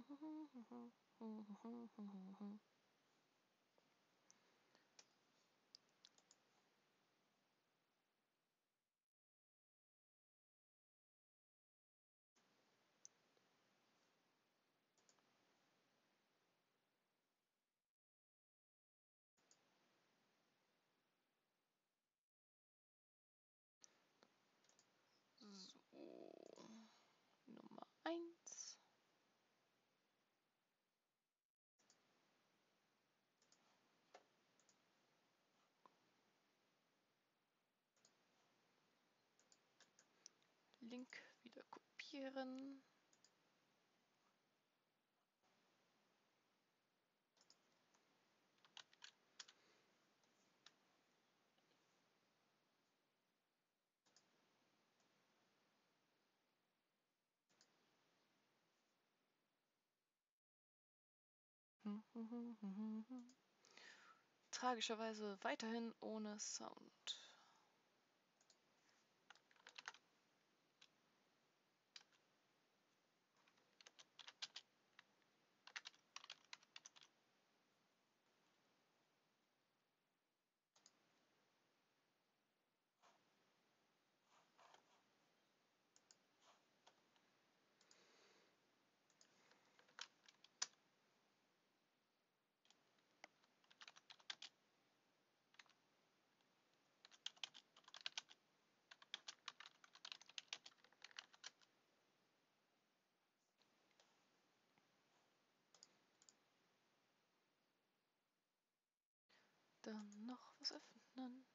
So, Nummer 1. Link wieder kopieren. Tragischerweise weiterhin ohne Sound. Dann noch was öffnen.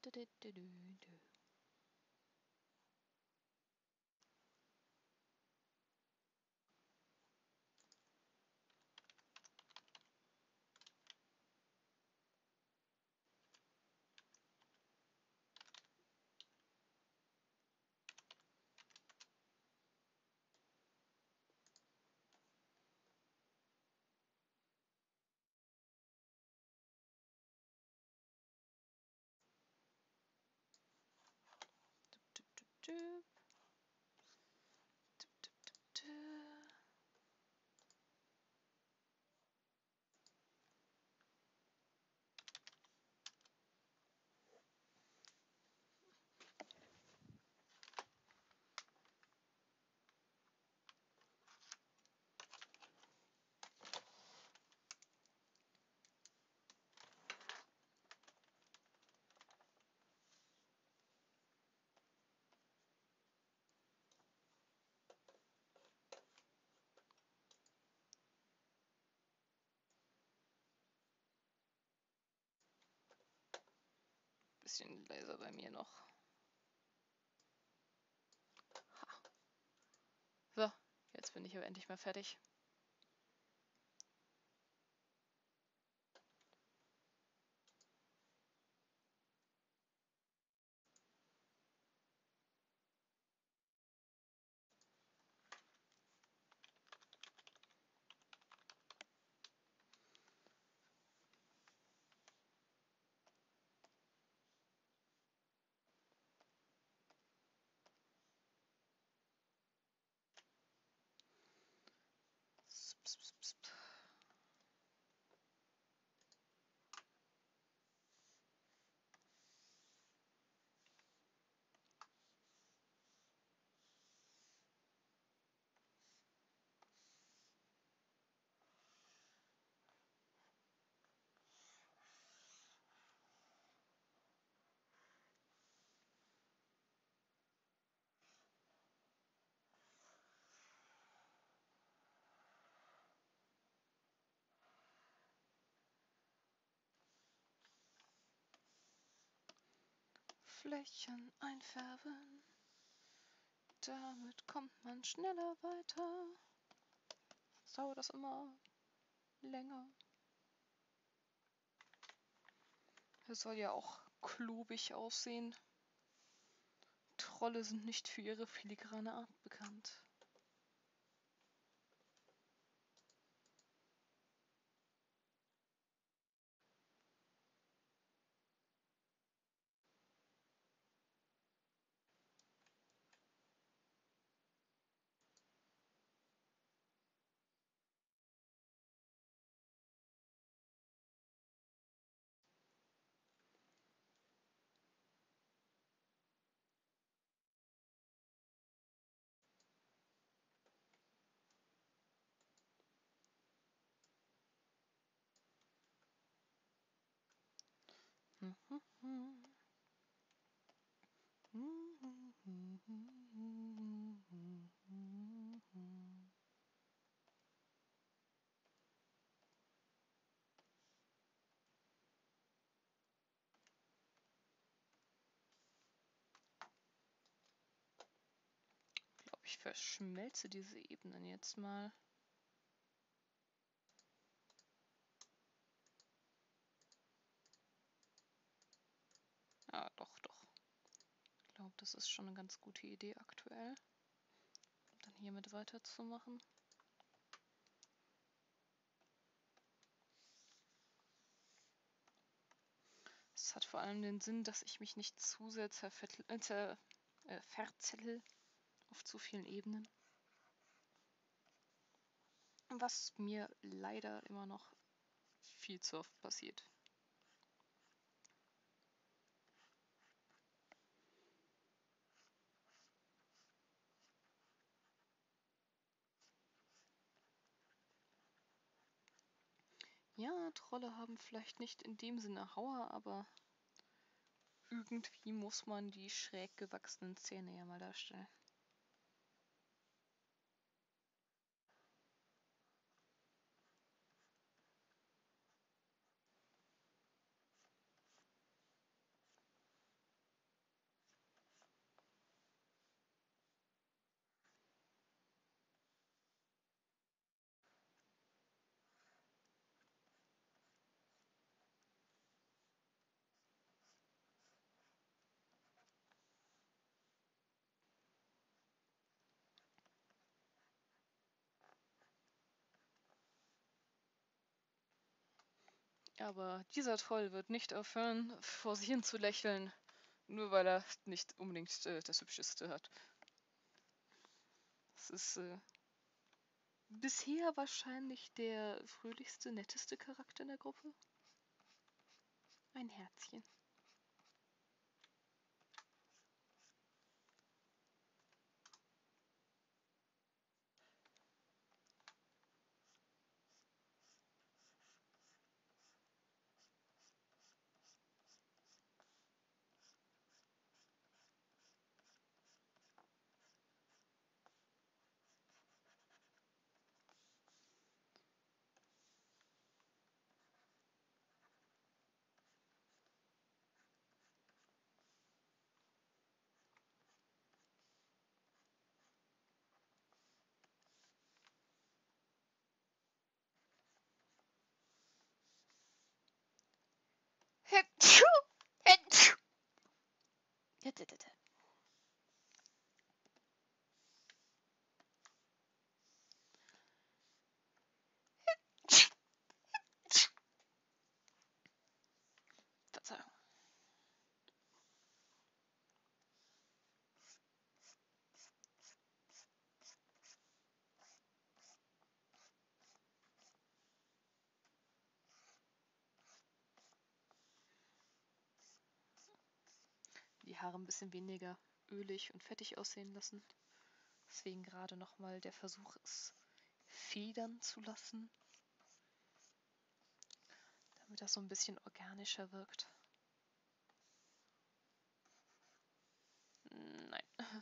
Bisschen leiser bei mir noch. Ha. So, jetzt bin ich aber endlich mal fertig. Flächen einfärben. Damit kommt man schneller weiter. Sonst dauert das immer länger. Es soll ja auch klobig aussehen. Trolle sind nicht für ihre filigrane Art bekannt. Ich verschmelze diese Ebenen jetzt mal. Ah, doch. Ich glaube, das ist schon eine ganz gute Idee aktuell. Dann hiermit weiterzumachen. Es hat vor allem den Sinn, dass ich mich nicht zu sehr verzettel auf zu vielen Ebenen. Was mir leider immer noch viel zu oft passiert. Ja, Trolle haben vielleicht nicht in dem Sinne Hauer, aber irgendwie muss man die schräg gewachsenen Zähne ja mal darstellen. Aber dieser Troll wird nicht aufhören, vor sich hin zu lächeln, nur weil er nicht unbedingt das Hübscheste hat. Das ist bisher wahrscheinlich der fröhlichste, netteste Charakter in der Gruppe. Ein Herzchen. Verzeihung. Die Haare ein bisschen weniger ölig und fettig aussehen lassen. Deswegen gerade nochmal der Versuch, es federn zu lassen, damit das so ein bisschen organischer wirkt. Nein.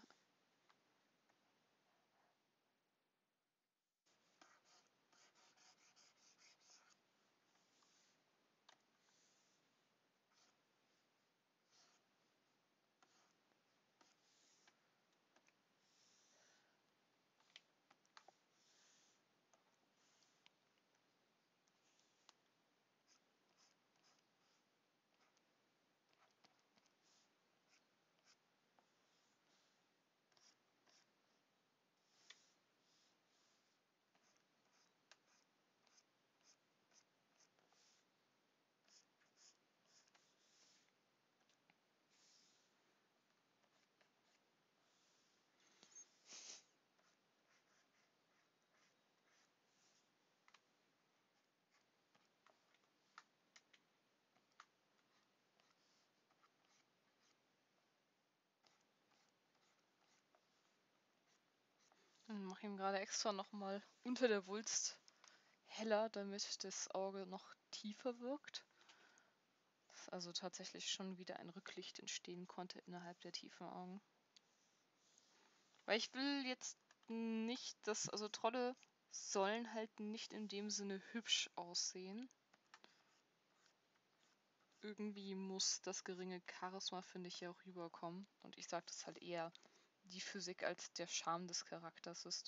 Ich mache ihm gerade extra nochmal unter der Wulst heller, damit das Auge noch tiefer wirkt. Das also tatsächlich schon wieder ein Rücklicht entstehen konnte innerhalb der tiefen Augen. Weil ich will jetzt nicht, also Trolle sollen halt nicht in dem Sinne hübsch aussehen. Irgendwie muss das geringe Charisma, finde ich, ja auch rüberkommen. Und ich sage das halt eher die Physik als der Charme des Charakters ist.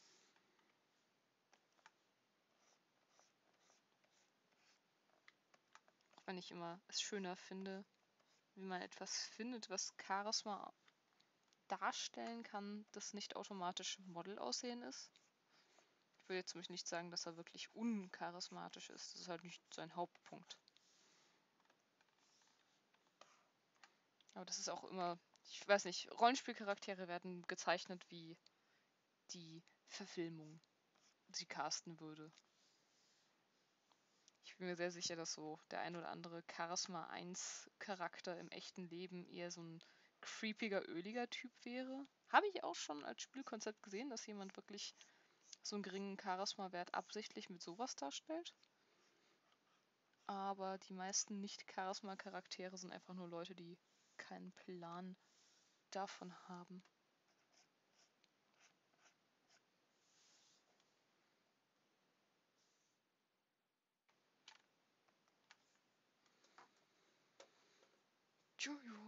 Auch wenn ich immer es schöner finde, wie man etwas findet, was Charisma darstellen kann, das nicht automatisch Model-Aussehen ist. Ich würde jetzt nämlich nicht sagen, dass er wirklich uncharismatisch ist. Das ist halt nicht sein Hauptpunkt. Aber das ist auch immer, ich weiß nicht, Rollenspielcharaktere werden gezeichnet, wie die Verfilmung sie casten würde. Ich bin mir sehr sicher, dass so der ein oder andere Charisma 1 Charakter im echten Leben eher so ein creepiger, öliger Typ wäre. Habe ich auch schon als Spielkonzept gesehen, dass jemand wirklich so einen geringen Charisma-Wert absichtlich mit sowas darstellt. Aber die meisten Nicht-Charisma-Charaktere sind einfach nur Leute, die keinen Plan davon haben. Jojo.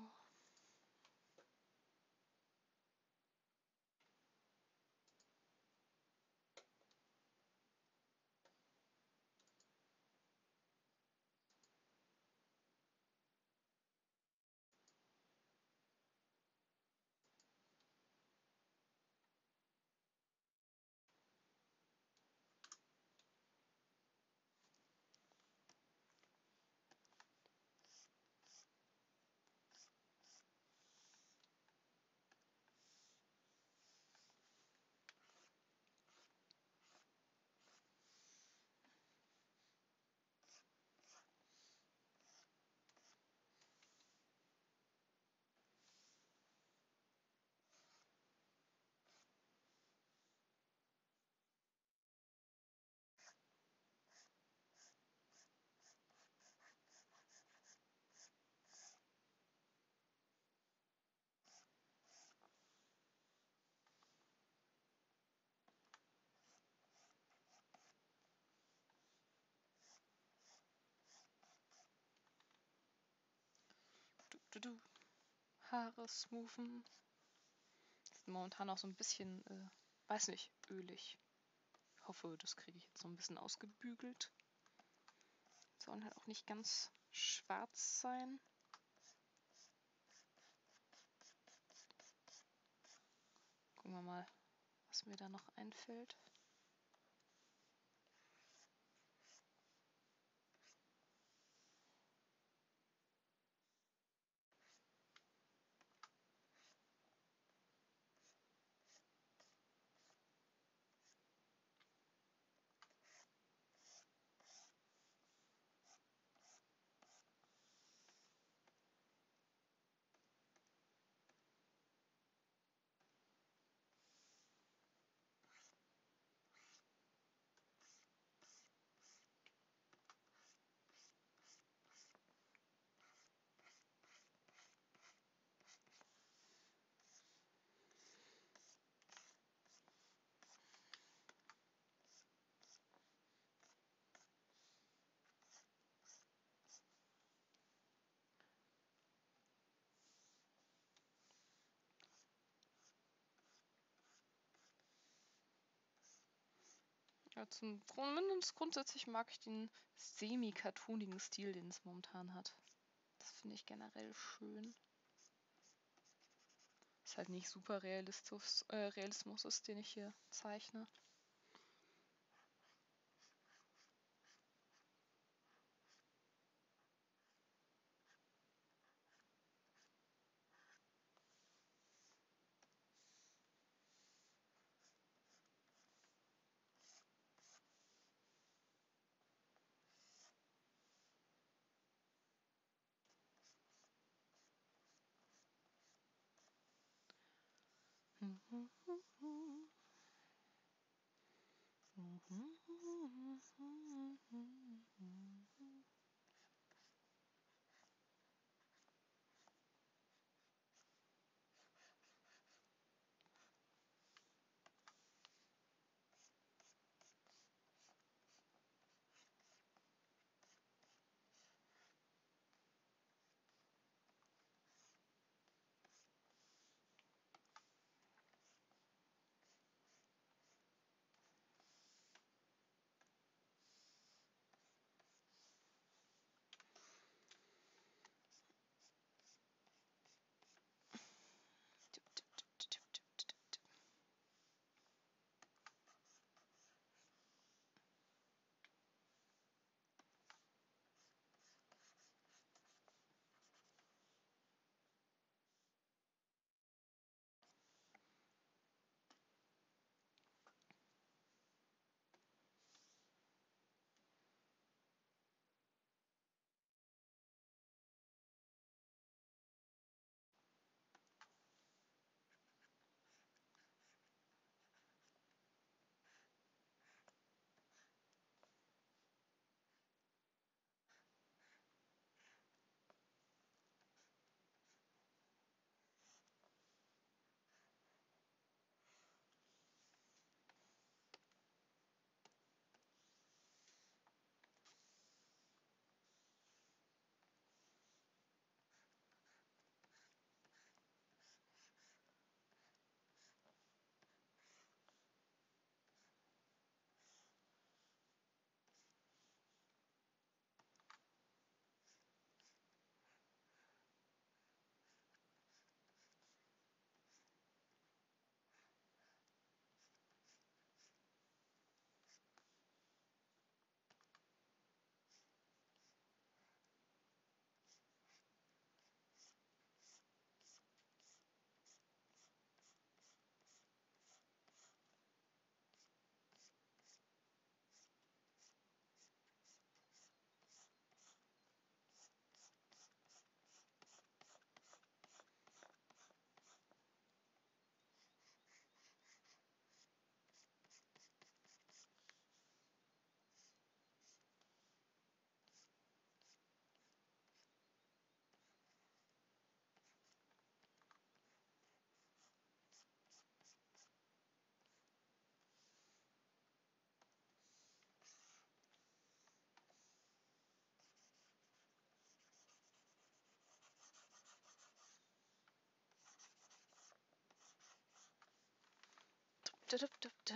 Haare smoothen. Ist momentan auch so ein bisschen, weiß nicht, ölig. Ich hoffe, das kriege ich jetzt so ein bisschen ausgebügelt. Sollen halt auch nicht ganz schwarz sein. Gucken wir mal, was mir da noch einfällt. Ja, zumindest grundsätzlich mag ich den semi-cartoonigen Stil, den es momentan hat. Das finde ich generell schön. Ist halt nicht super Realismus ist, den ich hier zeichne. Da, da, da, da.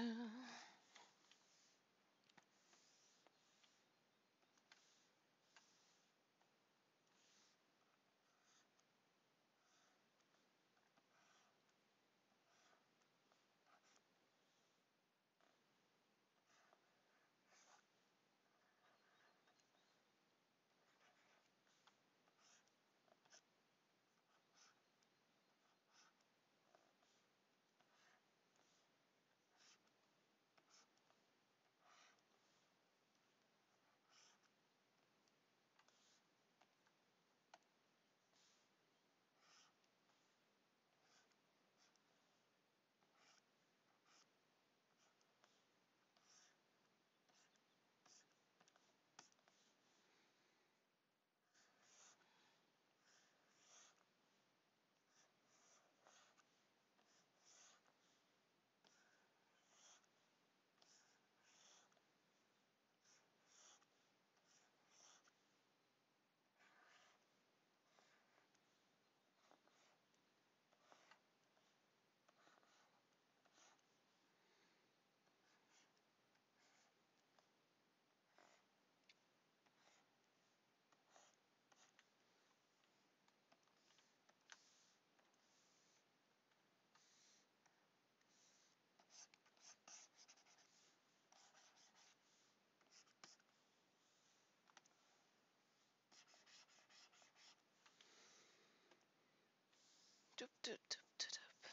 Dup, dup, dup, dup, dup.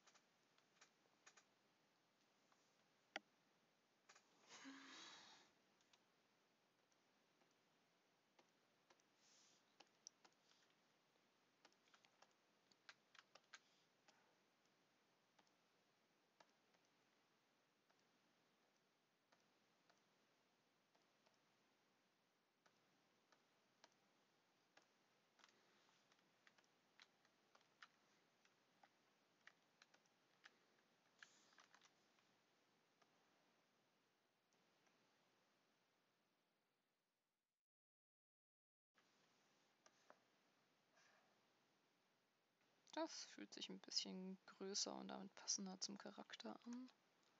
Das fühlt sich ein bisschen größer und damit passender zum Charakter an.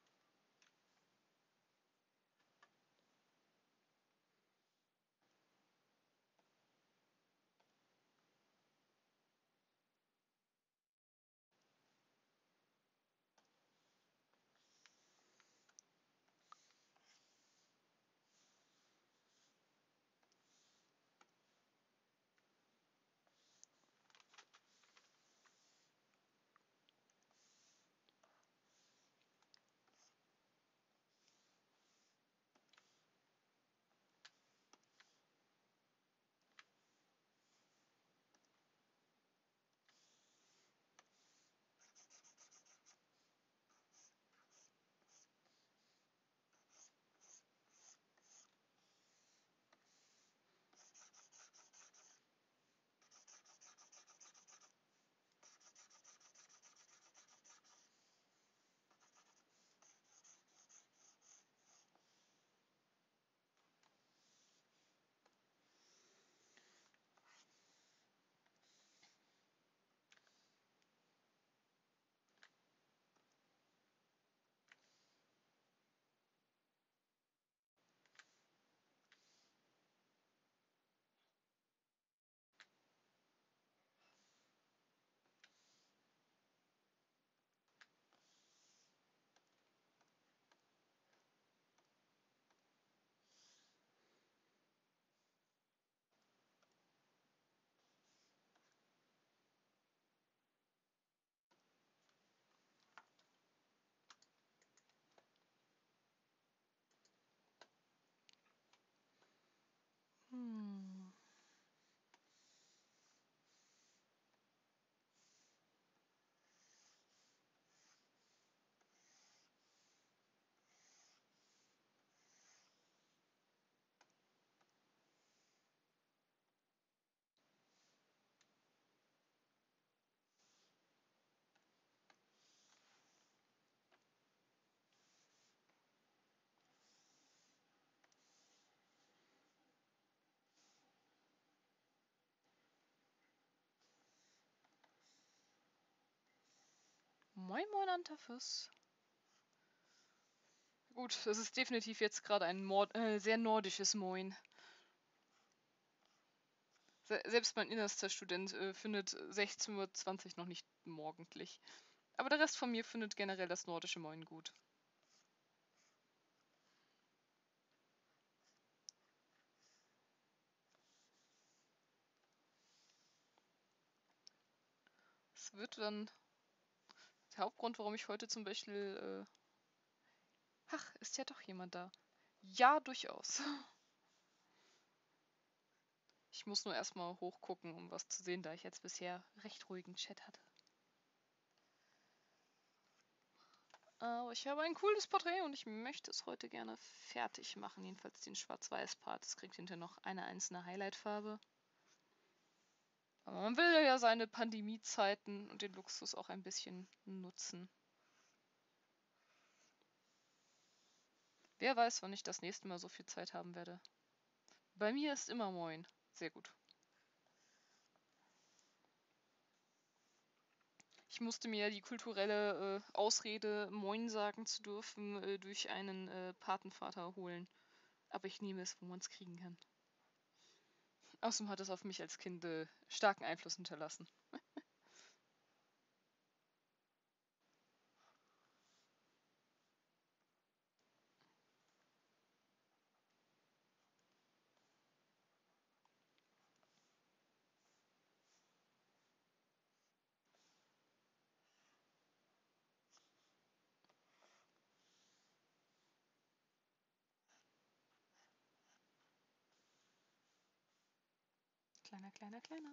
Hm. Moin Moin Antaphys. Gut, das ist definitiv jetzt gerade ein sehr nordisches Moin. Selbst mein innerster Student findet 16:20 Uhr noch nicht morgendlich. Aber der Rest von mir findet generell das nordische Moin gut. Es wird dann der Hauptgrund, warum ich heute zum Beispiel... Ach, ist ja doch jemand da. Ja, durchaus. Ich muss nur erstmal hochgucken, um was zu sehen, da ich jetzt bisher recht ruhigen Chat hatte. Aber ich habe ein cooles Porträt und ich möchte es heute gerne fertig machen. Jedenfalls den Schwarz-Weiß-Part. Es kriegt hinterher noch eine einzelne Highlight-Farbe. Aber man will ja seine Pandemiezeiten und den Luxus auch ein bisschen nutzen. Wer weiß, wann ich das nächste Mal so viel Zeit haben werde. Bei mir ist immer Moin. Sehr gut. Ich musste mir die kulturelle Ausrede, Moin sagen zu dürfen, durch einen Patenvater holen. Aber ich nehme es, wo man es kriegen kann. Außerdem hat es auf mich als Kind starken Einfluss hinterlassen. Kleiner, kleiner, kleiner.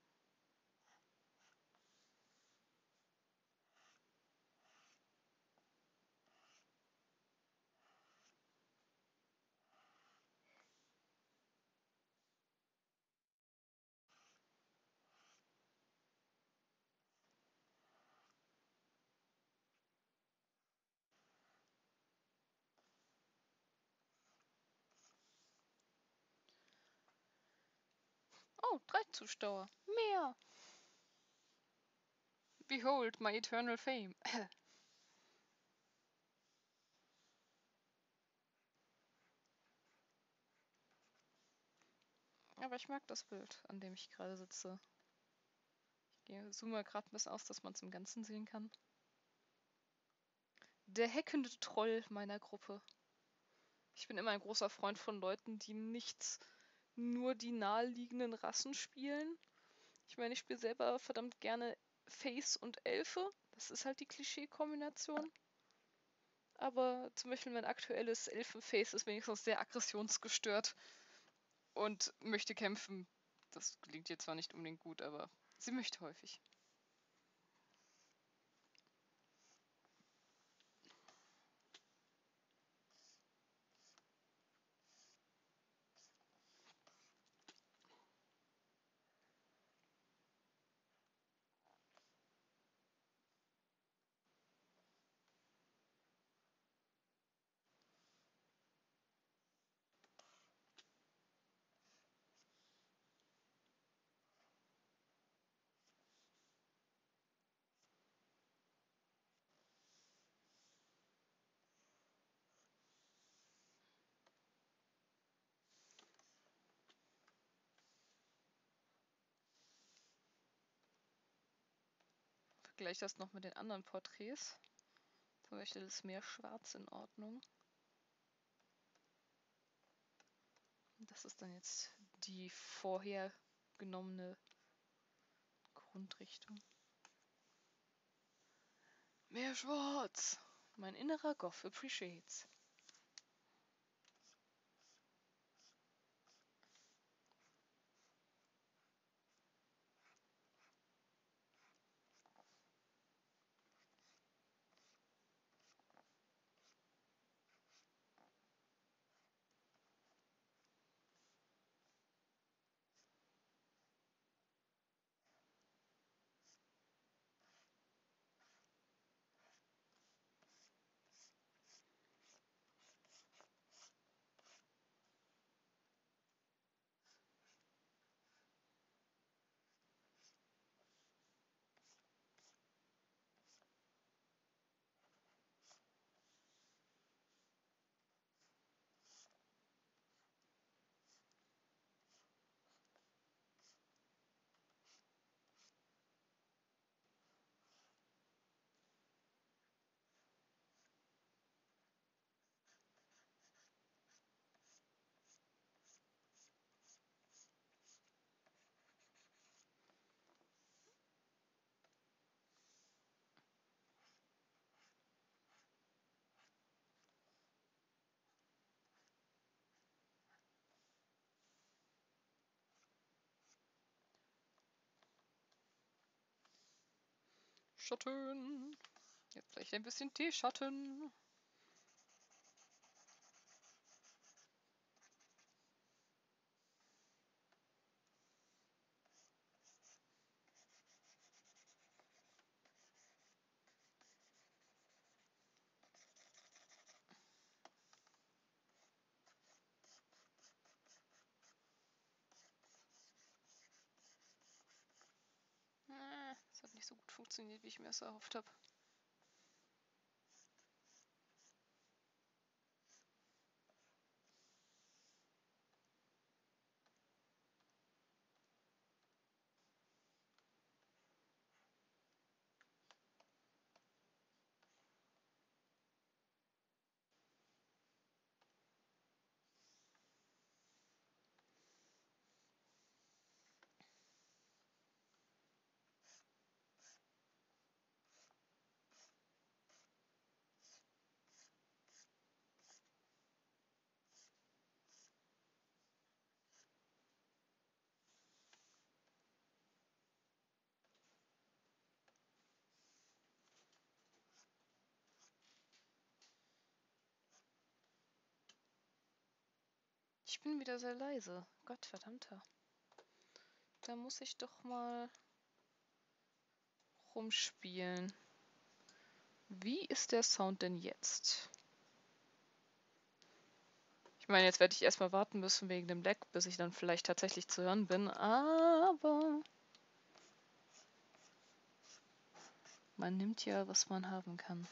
Oh, 3 Zuschauer. Mehr. Behold my eternal fame. Aber ich mag das Bild, an dem ich gerade sitze. Ich zoome mal gerade ein bisschen aus, dass man es im Ganzen sehen kann. Der heckende Troll meiner Gruppe. Ich bin immer ein großer Freund von Leuten, die nicht nur die naheliegenden Rassen spielen. Ich meine, ich spiele selber verdammt gerne Face und Elfe. Das ist halt die Klischee-Kombination. Aber zum Beispiel mein aktuelles Elfenface ist wenigstens sehr aggressionsgestört und möchte kämpfen. Das klingt jetzt zwar nicht unbedingt gut, aber sie möchte häufig. Vergleiche das noch mit den anderen Porträts. Zum Beispiel ist mehr Schwarz in Ordnung. Das ist dann jetzt die vorher genommene Grundrichtung. Mehr Schwarz! Mein innerer Goth appreciates. Schatten. Jetzt vielleicht ein bisschen Teeschatten. Das hat nicht so gut funktioniert, wie ich mir das erhofft habe. Ich bin wieder sehr leise. Gottverdammter. Da muss ich doch mal rumspielen. Wie ist der Sound denn jetzt? Ich meine, jetzt werde ich erstmal warten müssen wegen dem Lag, bis ich dann vielleicht tatsächlich zu hören bin, aber man nimmt ja, was man haben kann.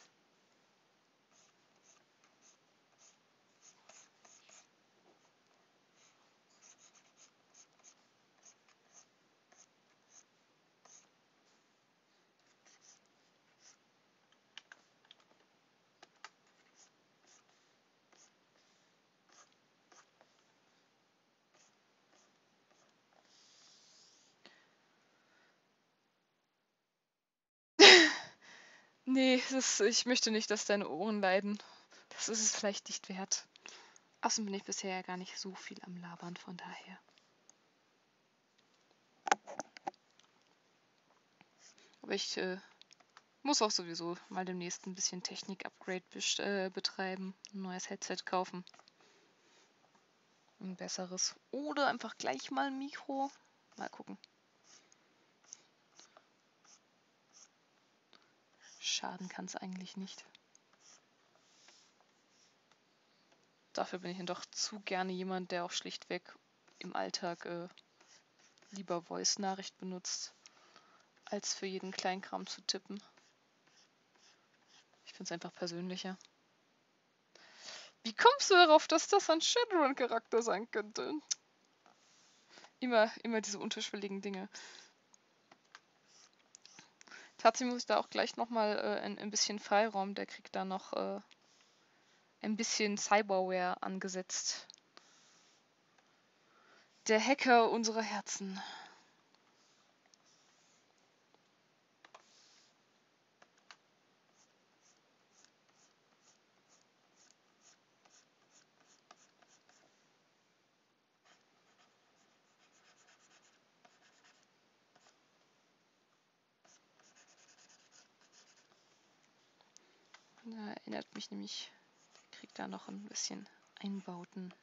Nee, ich möchte nicht, dass deine Ohren leiden. Das ist es vielleicht nicht wert. Außerdem bin ich bisher ja gar nicht so viel am Labern, von daher. Aber ich muss auch sowieso mal demnächst ein bisschen Technik-Upgrade betreiben. Ein neues Headset kaufen. Ein besseres. Oder einfach gleich mal ein Mikro. Mal gucken. Schaden kann es eigentlich nicht. Dafür bin ich dann doch zu gerne jemand, der auch schlichtweg im Alltag lieber Voice-Nachricht benutzt, als für jeden Kleinkram zu tippen. Ich finde es einfach persönlicher. Wie kommst du darauf, dass das ein Shadowrun-Charakter sein könnte? Immer diese unterschwelligen Dinge. Tatsächlich muss ich da auch gleich nochmal ein bisschen Freiraum. Der kriegt da noch ein bisschen Cyberware angesetzt. Der Hacker unserer Herzen. Da erinnert mich nämlich, kriegt da noch ein bisschen Einbauten.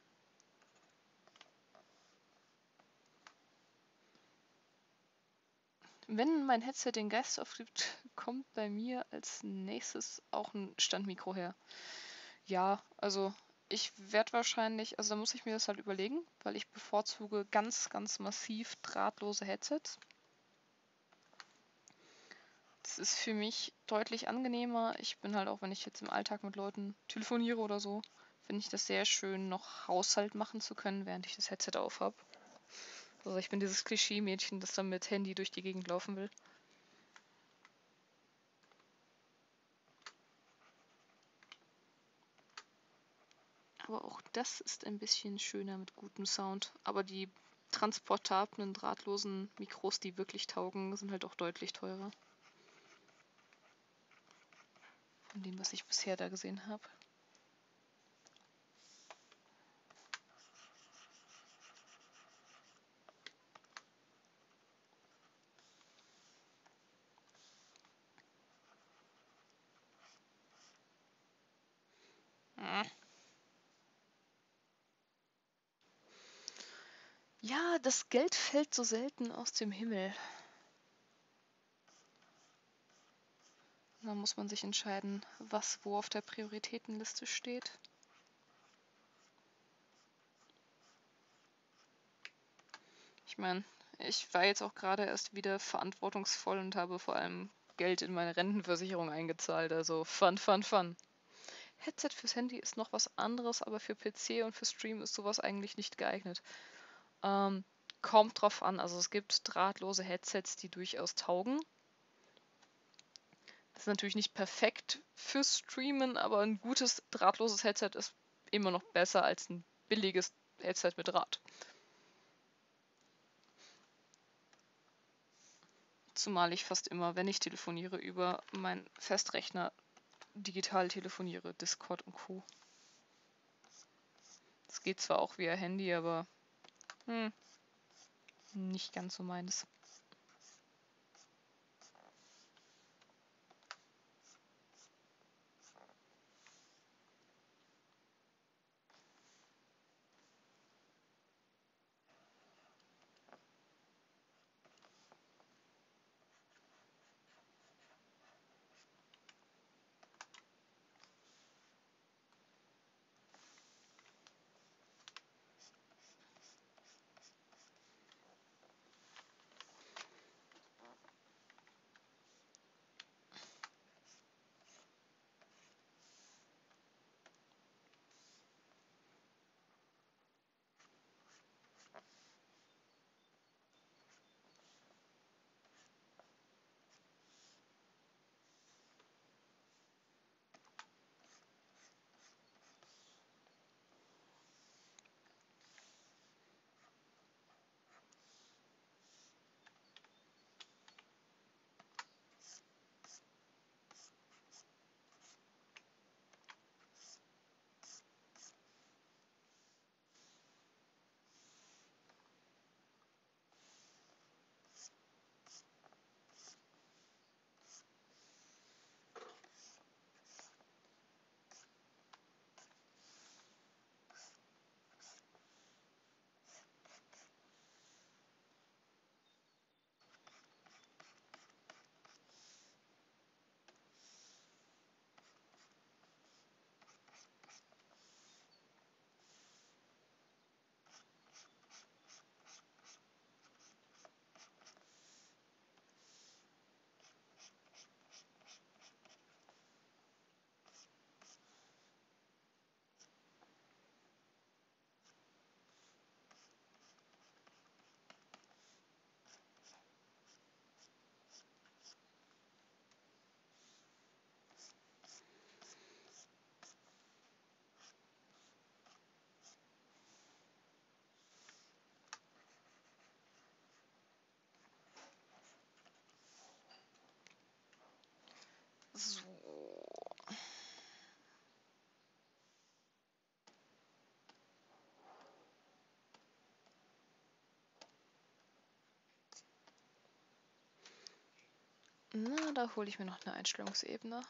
Wenn mein Headset den Geist aufgibt, kommt bei mir als nächstes auch ein Standmikro her. Ja, also ich werde wahrscheinlich, also da muss ich mir das halt überlegen, weil ich bevorzuge ganz, ganz massiv drahtlose Headsets. Das ist für mich deutlich angenehmer. Ich bin halt auch, wenn ich jetzt im Alltag mit Leuten telefoniere oder so, finde ich das sehr schön, noch Haushalt machen zu können, während ich das Headset auf habe. Also ich bin dieses Klischee-Mädchen, das dann mit Handy durch die Gegend laufen will. Aber auch das ist ein bisschen schöner mit gutem Sound. Aber die transportablen, drahtlosen Mikros, die wirklich taugen, sind halt auch deutlich teurer. Von dem, was ich bisher da gesehen habe. Ja, das Geld fällt so selten aus dem Himmel. Da muss man sich entscheiden, was wo auf der Prioritätenliste steht. Ich meine, ich war jetzt auch gerade erst wieder verantwortungsvoll und habe vor allem Geld in meine Rentenversicherung eingezahlt. Also fun, fun, fun. Headset fürs Handy ist noch was anderes, aber für PC und für Stream ist sowas eigentlich nicht geeignet. Kommt drauf an. Also es gibt drahtlose Headsets, die durchaus taugen. Das ist natürlich nicht perfekt fürs Streamen, aber ein gutes drahtloses Headset ist immer noch besser als ein billiges Headset mit Draht. Zumal ich fast immer, wenn ich telefoniere, über meinen Festrechner digital telefoniere, Discord und Co. Das geht zwar auch via Handy, aber nicht ganz so meines. So. Na, da hole ich mir noch eine Einstellungsebene.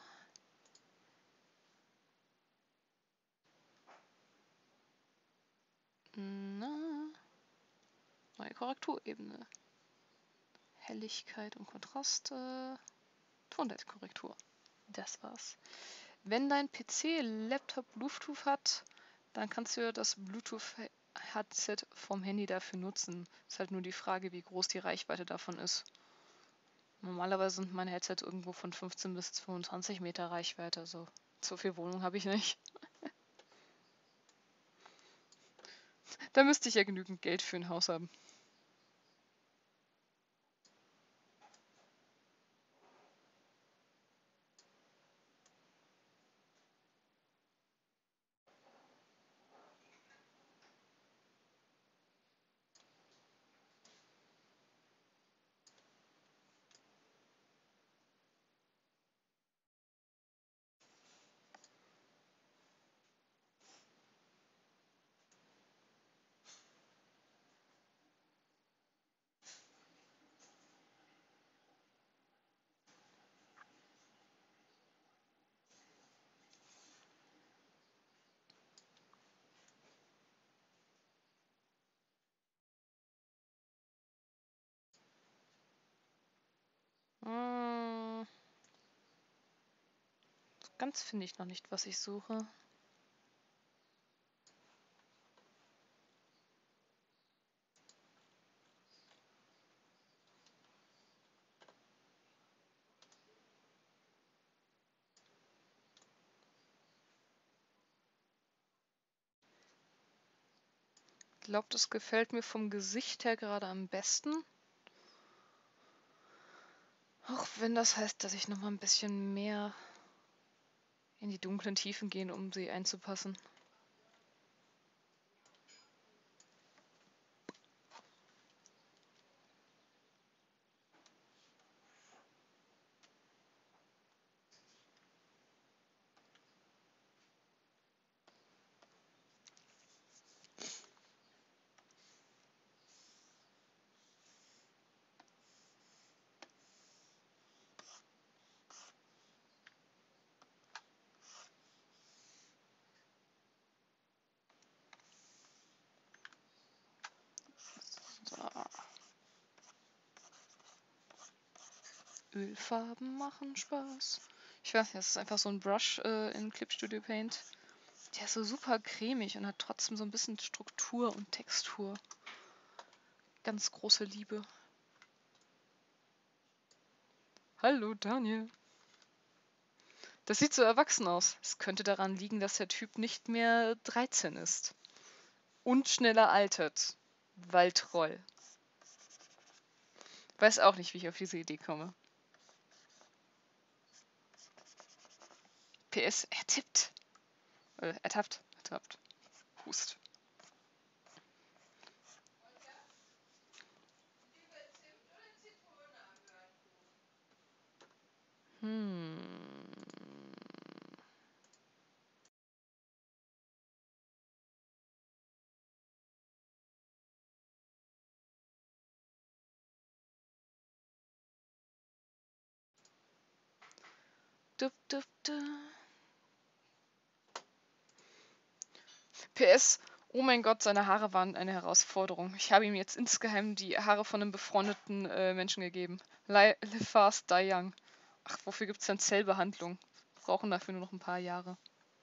Na, neue Korrekturebene. Helligkeit und Kontraste. Tonleitkorrektur. Das war's. Wenn dein PC, Laptop Bluetooth hat, dann kannst du das Bluetooth-Headset vom Handy dafür nutzen. Ist halt nur die Frage, wie groß die Reichweite davon ist. Normalerweise sind meine Headsets irgendwo von 15 bis 25 Meter Reichweite. Also so viel Wohnung habe ich nicht. Da müsste ich ja genügend Geld für ein Haus haben. Ganz finde ich noch nicht, was ich suche. Ich glaube, das gefällt mir vom Gesicht her gerade am besten. Auch wenn das heißt, dass ich noch mal ein bisschen mehr in die dunklen Tiefen gehe, um sie einzupassen. So. Ölfarben machen Spaß. Ich weiß nicht, das ist einfach so ein Brush in Clip Studio Paint. Der ist so super cremig und hat trotzdem so ein bisschen Struktur und Textur. Ganz große Liebe. Hallo Daniel. Das sieht so erwachsen aus. Es könnte daran liegen, dass der Typ nicht mehr 13 ist. Und schneller altert. Weil Troll. Weiß auch nicht, wie ich auf diese Idee komme. PS, er tippt. Ertappt. Hust. Hm. Dup, dup, dup. PS, oh mein Gott, seine Haare waren eine Herausforderung. Ich habe ihm jetzt insgeheim die Haare von einem befreundeten Menschen gegeben. Live fast, die young. Ach, wofür gibt es denn Zellbehandlung? Brauchen dafür nur noch ein paar Jahre.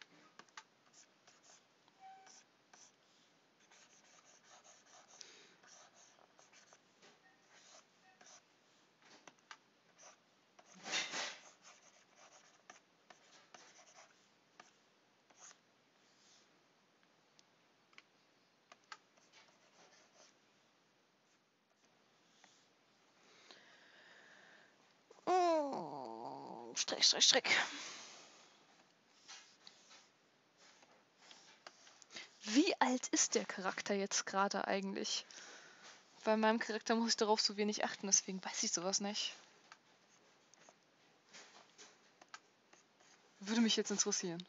Oh, Streck. Wie alt ist der Charakter jetzt gerade eigentlich? Bei meinem Charakter muss ich darauf so wenig achten, deswegen weiß ich sowas nicht. Würde mich jetzt interessieren.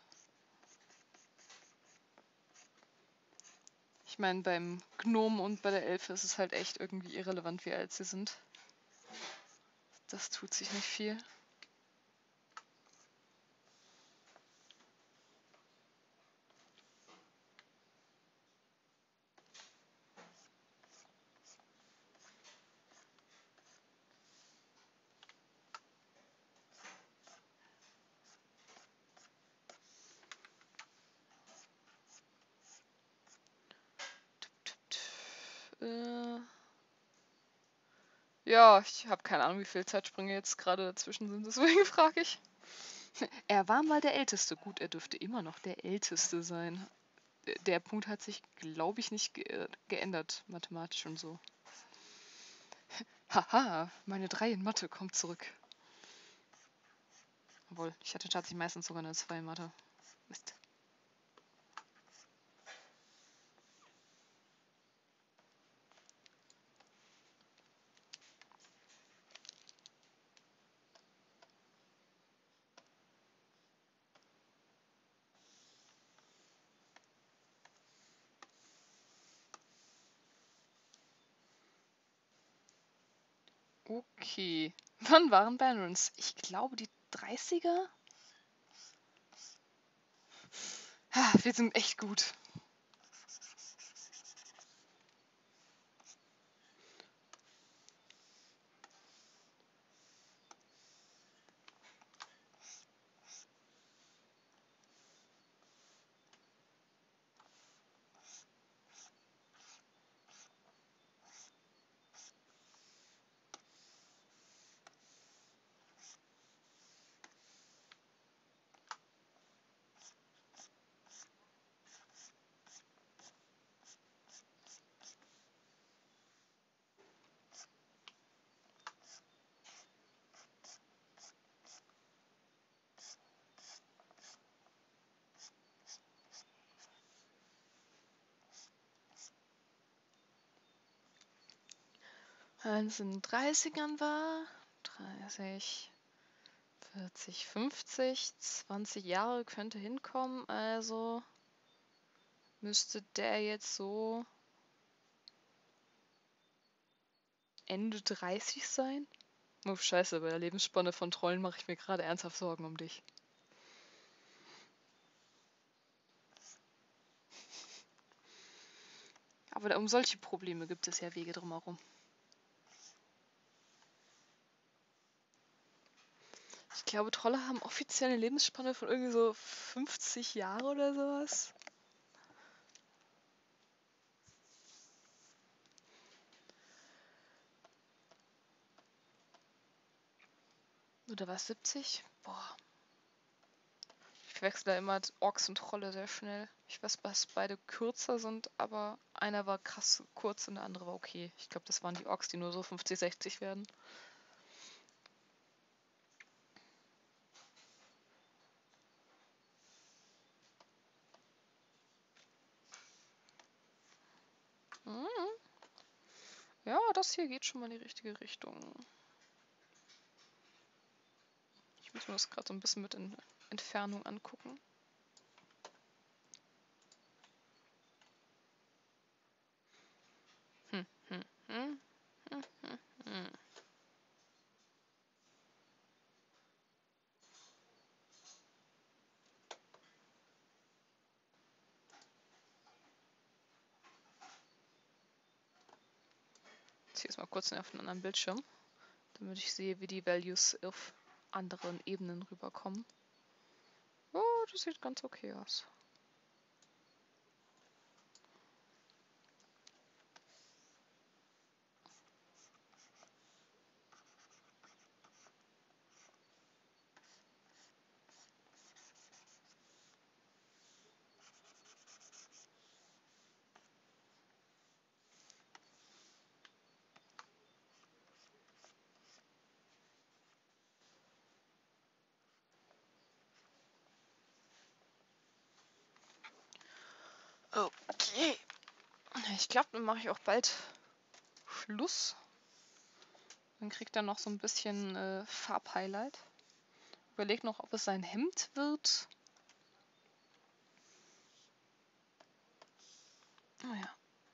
Ich meine, beim Gnom und bei der Elfe ist es halt echt irgendwie irrelevant, wie alt sie sind. Das tut sich nicht viel. Ja, ich habe keine Ahnung, wie viele Zeitsprünge jetzt gerade dazwischen sind, deswegen frage ich. Er war mal der Älteste. Gut, er dürfte immer noch der Älteste sein. Der Punkt hat sich, glaube ich, nicht geändert, mathematisch und so. Haha, meine 3 in Mathe kommt zurück. Obwohl, ich hatte tatsächlich meistens sogar eine 2 in Mathe. Mist. Okay. Wann waren Barons? Ich glaube die 30er? Wir sind echt gut. als in den 30ern war. 30, 40, 50, 20 Jahre könnte hinkommen. Also müsste der jetzt so Ende 30 sein. Oh, scheiße, bei der Lebensspanne von Trollen mache ich mir gerade ernsthaft Sorgen um dich. Aber um solche Probleme gibt es ja Wege drumherum. Ich glaube, Trolle haben offiziell eine Lebensspanne von irgendwie so 50 Jahre oder sowas. Oder was, 70? Boah. Ich verwechsel da immer Orks und Trolle sehr schnell. Ich weiß, dass beide kürzer sind, aber einer war krass kurz und der andere war okay. Ich glaube, das waren die Orks, die nur so 50, 60 werden. Mhm. Ja, das hier geht schon mal in die richtige Richtung. Ich muss mir das gerade so ein bisschen mit in Entfernung angucken. Hm, hm, hm, hm, hm, hm. Ich ziehe jetzt mal kurz auf einen anderen Bildschirm, damit ich sehe, wie die Values auf anderen Ebenen rüberkommen. Oh, das sieht ganz okay aus. Okay. Ich glaube, dann mache ich auch bald Schluss. Dann kriegt er noch so ein bisschen Farbhighlight. Überleg noch, ob es sein Hemd wird. Oh ja.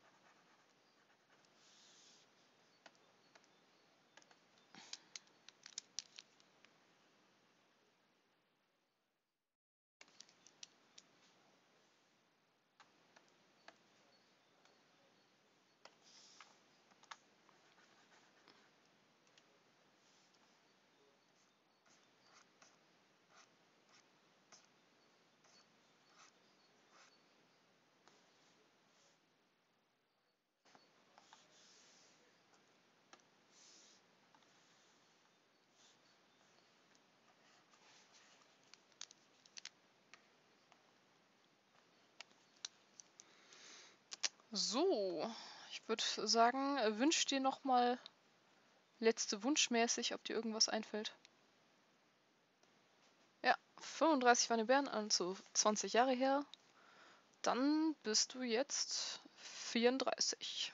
So, ich würde sagen, wünsch dir noch mal letzte Wunschmäßig, ob dir irgendwas einfällt. Ja, 35 waren die Bären, also 20 Jahre her. Dann bist du jetzt 34.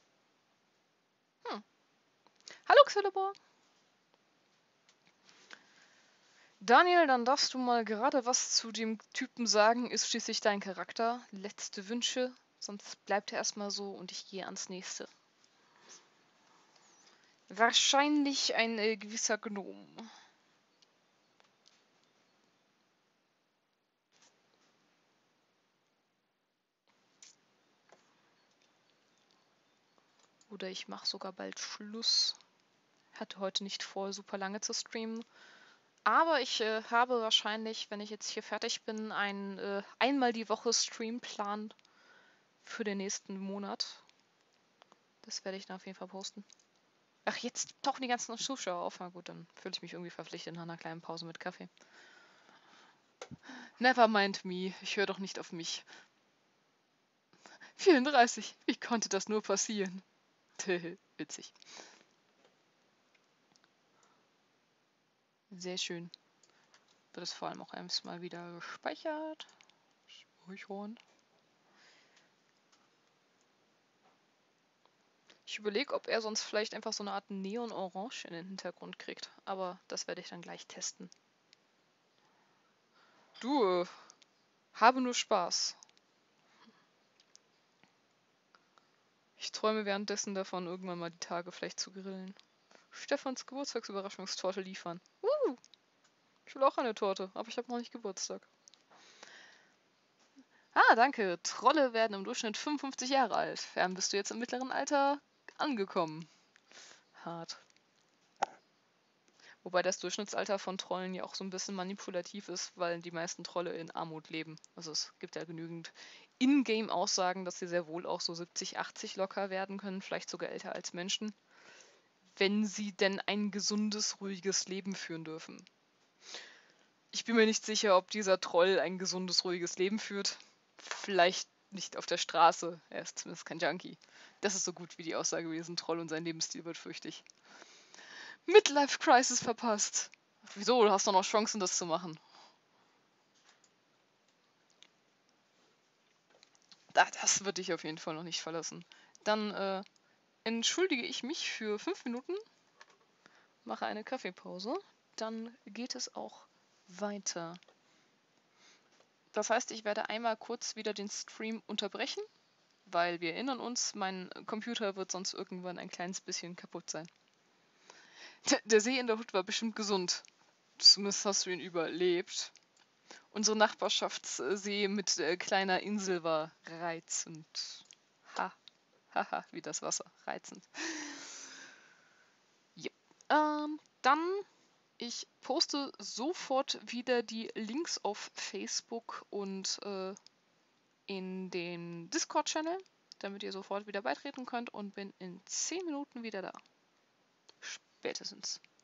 Hallo Xelibor! Daniel, dann darfst du mal gerade was zu dem Typen sagen. Ist schließlich dein Charakter. Letzte Wünsche, sonst bleibt er erstmal so und ich gehe ans nächste. Wahrscheinlich ein gewisser Gnom. Oder ich mache sogar bald Schluss. Hatte heute nicht vor, super lange zu streamen. Aber ich habe wahrscheinlich, wenn ich jetzt hier fertig bin, einen einmal die Woche Streamplan für den nächsten Monat. Das werde ich dann auf jeden Fall posten. Ach, jetzt tauchen die ganzen Zuschauer auf. Na gut, dann fühle ich mich irgendwie verpflichtet nach einer kleinen Pause mit Kaffee. Never mind me. Ich höre doch nicht auf mich. 34. Wie konnte das nur passieren? Witzig. Sehr schön. Wird es vor allem auch erstmal wieder gespeichert. Speichern. Ich überlege, ob er sonst vielleicht einfach so eine Art Neon-Orange in den Hintergrund kriegt. Aber das werde ich dann gleich testen. Du, habe nur Spaß. Ich träume währenddessen davon, irgendwann mal die Tage vielleicht zu grillen. Stefans Geburtstagsüberraschungstorte liefern. Ich will auch eine Torte, aber ich habe noch nicht Geburtstag. Ah, danke. Trolle werden im Durchschnitt 55 Jahre alt. Fern bist du jetzt im mittleren Alter angekommen. Hart. Wobei das Durchschnittsalter von Trollen ja auch so ein bisschen manipulativ ist, weil die meisten Trolle in Armut leben. Also es gibt ja genügend Ingame-Aussagen, dass sie sehr wohl auch so 70, 80 locker werden können, vielleicht sogar älter als Menschen, wenn sie denn ein gesundes, ruhiges Leben führen dürfen. Ich bin mir nicht sicher, ob dieser Troll ein gesundes, ruhiges Leben führt. Vielleicht nicht auf der Straße. Er ist zumindest kein Junkie. Das ist so gut wie die Aussage gewesen. Troll und sein Lebensstil wird fürchte ich. Midlife Crisis verpasst. Wieso? Du hast doch noch Chancen, das zu machen. Das wird dich auf jeden Fall noch nicht verlassen. Dann entschuldige ich mich für 5 Minuten, mache eine Kaffeepause, dann geht es auch weiter. Das heißt, ich werde einmal kurz wieder den Stream unterbrechen, weil wir erinnern uns, mein Computer wird sonst irgendwann ein kleines bisschen kaputt sein. Der See in der Hut war bestimmt gesund. Zumindest hast du ihn überlebt. Unsere Nachbarschaftssee mit kleiner Insel war reizend. Haha, wie das Wasser. Reizend. Yep. Dann, ich poste sofort wieder die Links auf Facebook und in den Discord-Channel, damit ihr sofort wieder beitreten könnt und bin in 10 Minuten wieder da. Spätestens.